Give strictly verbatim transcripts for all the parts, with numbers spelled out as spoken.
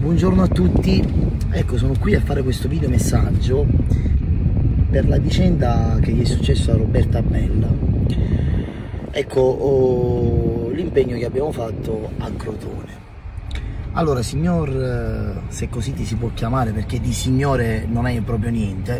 Buongiorno a tutti, ecco sono qui a fare questo video messaggio per la vicenda che gli è successa a Roberta Bella. Ecco oh, l'impegno che abbiamo fatto a Crotone. Allora signor, se così ti si può chiamare perché di signore non è proprio niente,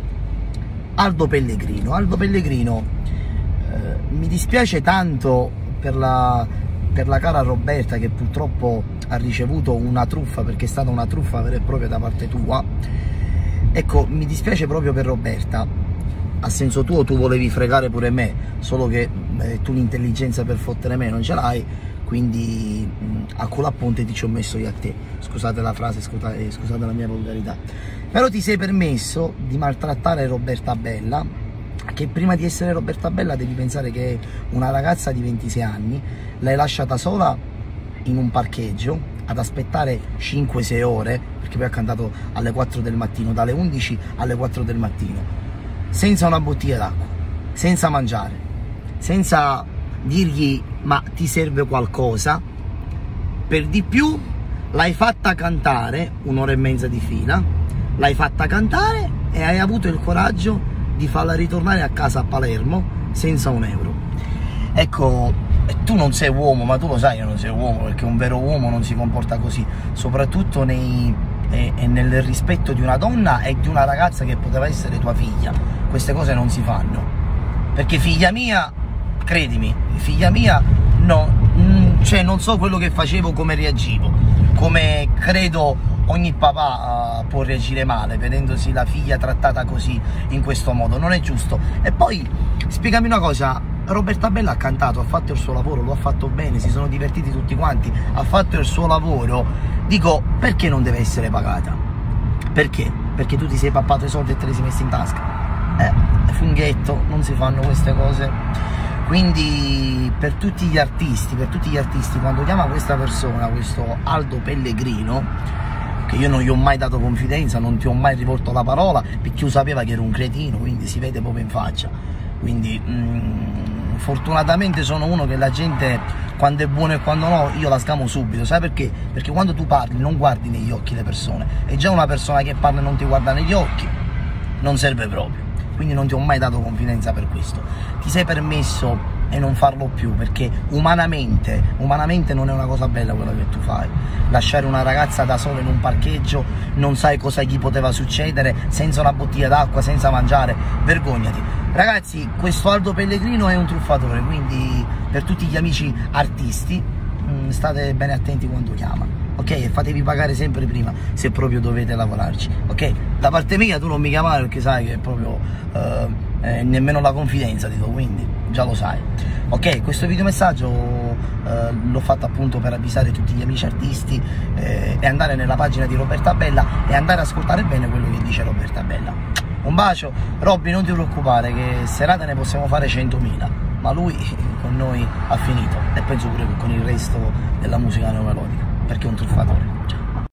Aldo Pellegrino. Aldo Pellegrino, eh, mi dispiace tanto per la, per la cara Roberta che purtroppo ha ricevuto una truffa, perché è stata una truffa vera e propria da parte tua. Ecco, mi dispiace proprio per Roberta. A senso tuo tu volevi fregare pure me, solo che eh, tu l'intelligenza per fottere me non ce l'hai, quindi mh, a culo a ponte ti ci ho messo io a te. Scusate la frase, scusate, scusate la mia volgarità. Però ti sei permesso di maltrattare Roberta Bella, che prima di essere Roberta Bella devi pensare che è una ragazza di ventisei anni, l'hai lasciata sola in un parcheggio ad aspettare cinque sei ore, perché poi ha cantato alle quattro del mattino, dalle undici alle quattro del mattino, senza una bottiglia d'acqua, senza mangiare, senza dirgli ma ti serve qualcosa. Per di più l'hai fatta cantare un'ora e mezza di fila, l'hai fatta cantare e hai avuto il coraggio di farla ritornare a casa a Palermo senza un euro. Ecco, tu non sei uomo, ma tu lo sai che non sei uomo, perché un vero uomo non si comporta così, soprattutto nei, e, e nel rispetto di una donna e di una ragazza che poteva essere tua figlia. Queste cose non si fanno, perché figlia mia, credimi, figlia mia, no, mh, cioè non so quello che facevo, come reagivo, come credo ogni papà uh, può reagire male vedendosi la figlia trattata così, in questo modo, non è giusto. E poi spiegami una cosa, Roberta Bella ha cantato, ha fatto il suo lavoro, lo ha fatto bene, si sono divertiti tutti quanti, ha fatto il suo lavoro. Dico, perché non deve essere pagata? Perché? Perché tu ti sei pappato i soldi e te li sei messi in tasca? Eh, funghetto, non si fanno queste cose. Quindi per tutti gli artisti, per tutti gli artisti, quando chiama questa persona, questo Aldo Pellegrino, che io non gli ho mai dato confidenza, non ti ho mai rivolto la parola, perché io sapeva che ero un cretino, quindi si vede proprio in faccia. Quindi mm, fortunatamente sono uno che la gente, quando è buono e quando no, io la scamo subito. Sai perché? Perché quando tu parli non guardi negli occhi le persone, e già una persona che parla e non ti guarda negli occhi non serve proprio. Quindi non ti ho mai dato confidenza per questo. Ti sei permesso e non farlo più, perché umanamente, umanamente non è una cosa bella quella che tu fai. Lasciare una ragazza da sola in un parcheggio, non sai cosa gli poteva succedere, senza una bottiglia d'acqua, senza mangiare, vergognati. Ragazzi, questo Aldo Pellegrino è un truffatore, quindi per tutti gli amici artisti mh, state bene attenti quando chiama, ok? E fatevi pagare sempre prima, se proprio dovete lavorarci, ok? Da parte mia tu non mi chiamare, perché sai che è proprio eh, eh, nemmeno la confidenza ti do, quindi già lo sai, ok? Questo videomessaggio eh, l'ho fatto appunto per avvisare tutti gli amici artisti eh, e andare nella pagina di Roberta Bella e andare ad ascoltare bene quello che dice Roberta Bella. Un bacio, Robby, non ti preoccupare che serate ne possiamo fare centomila, ma lui con noi ha finito, e penso pure che con il resto della musica neomelodica, perché è un truffatore. Ciao.